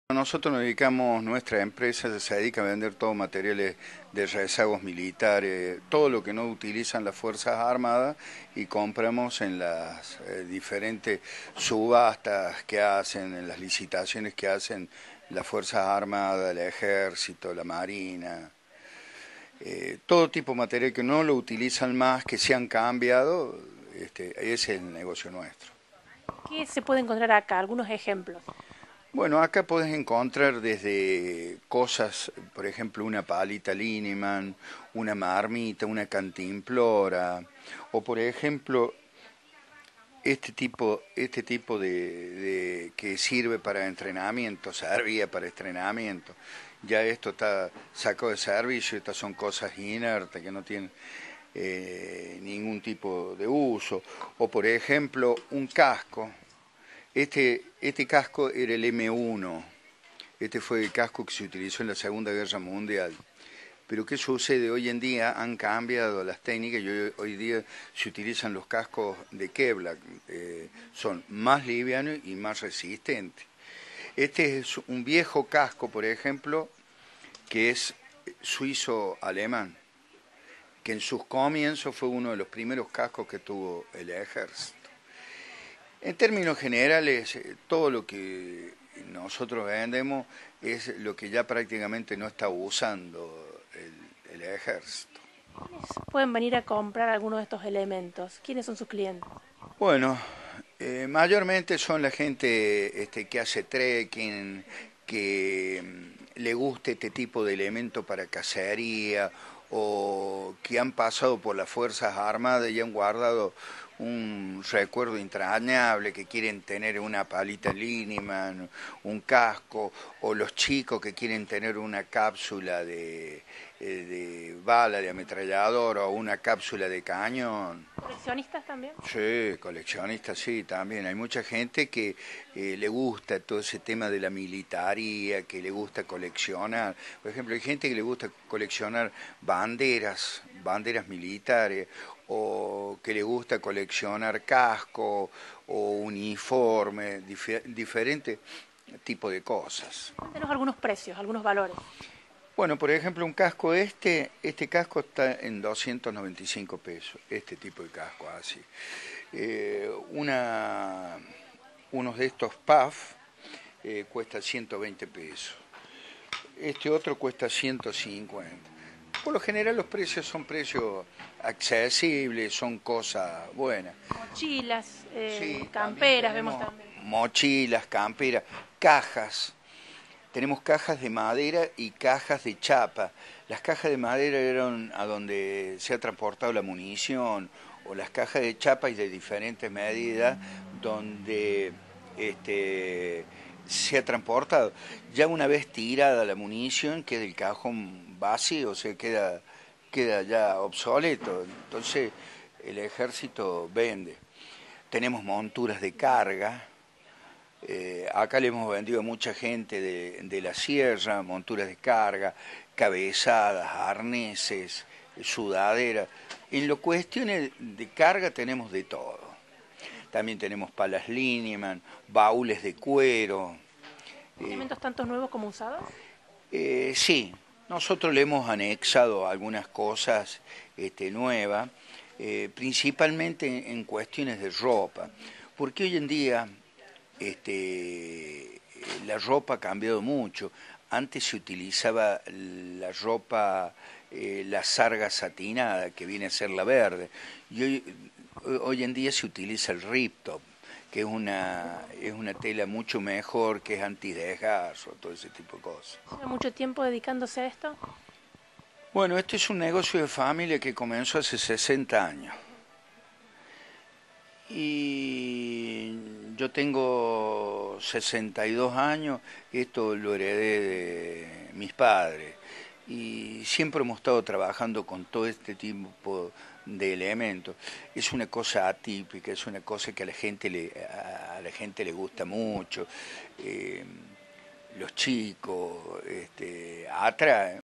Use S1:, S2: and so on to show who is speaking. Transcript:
S1: Nosotros nos dedicamos, nuestra empresa se dedica a vender todo materiales de rezagos militares, todo lo que no utilizan las Fuerzas Armadas y compramos en las diferentes subastas que hacen, en las licitaciones que hacen las Fuerzas Armadas, el Ejército, la Marina, todo tipo de material que no lo utilizan más, que se han cambiado, ese es el negocio nuestro.
S2: ¿Qué se puede encontrar acá? Algunos ejemplos.
S1: Bueno, acá puedes encontrar desde cosas, por ejemplo, una palita Lineman, una marmita, una cantimplora, o por ejemplo, este tipo de que sirve para entrenamiento, servía para entrenamiento. Ya esto está sacado de servicio, estas son cosas inertes que no tienen ningún tipo de uso. O por ejemplo, un casco. Este casco era el M1. Este fue el casco que se utilizó en la Segunda Guerra Mundial. Pero ¿qué sucede? Hoy en día han cambiado las técnicas y hoy día se utilizan los cascos de Kevlar. Son más livianos y más resistentes. Este es un viejo casco, por ejemplo, que es suizo-alemán, que en sus comienzos fue uno de los primeros cascos que tuvo el ejército. En términos generales, todo lo que nosotros vendemos es lo que ya prácticamente no está usando el ejército.
S2: ¿Quiénes pueden venir a comprar algunos de estos elementos? ¿Quiénes son sus clientes?
S1: Bueno, mayormente son la gente que hace trekking, que le gusta este tipo de elemento para cacería o que han pasado por las Fuerzas Armadas y han guardado un recuerdo entrañable, que quieren tener una palita Lineman, un casco, o los chicos que quieren tener una cápsula de bala de ametrallador o una cápsula de cañón.
S2: ¿Coleccionistas también?
S1: Sí, coleccionistas, sí, también. Hay mucha gente que le gusta todo ese tema de la militaría, que le gusta coleccionar. Por ejemplo, hay gente que le gusta coleccionar banderas militares, o que le gusta coleccionar casco o uniforme, diferentes tipos de cosas.
S2: Cuéntenos algunos precios, algunos valores.
S1: Bueno, por ejemplo, un casco este casco está en 295 pesos, este tipo de casco así. Eh, una, Unos de estos PAF cuesta 120 pesos. Este otro cuesta 150. Por lo general los precios son precios accesibles, son cosas buenas.
S2: Mochilas,
S1: Sí, también
S2: camperas, vemos
S1: tenemos
S2: también.
S1: mochilas, camperas, cajas. Tenemos cajas de madera y cajas de chapa. Las cajas de madera eran a donde se ha transportado la munición, o las cajas de chapa y de diferentes medidas donde se ha transportado. Ya una vez tirada la munición, queda el cajón vacío, o sea, queda ya obsoleto. Entonces el ejército vende. Tenemos monturas de carga. Acá le hemos vendido a mucha gente de la sierra, monturas de carga, cabezadas, arneses, sudaderas. En lo cuestiones de carga tenemos de todo. También tenemos palas Lineman, baúles de cuero. Eh,
S2: ¿Elementos tanto nuevos como usados?
S1: sí, nosotros le hemos anexado algunas cosas nuevas, principalmente en cuestiones de ropa, porque hoy en día este, la ropa ha cambiado mucho. Antes se utilizaba la ropa, la sarga satinada, que viene a ser la verde, y hoy en día se utiliza el riptop, que es una tela mucho mejor, que es antidesgarro, todo ese tipo de cosas.
S2: ¿Lleva mucho tiempo dedicándose a esto?
S1: Bueno, este es un negocio de familia que comenzó hace 60 años. Y yo tengo 62 años, esto lo heredé de mis padres. Y siempre hemos estado trabajando con todo este tipo de elementos. Es una cosa atípica, es una cosa que a la gente le gusta mucho. Los chicos atraen.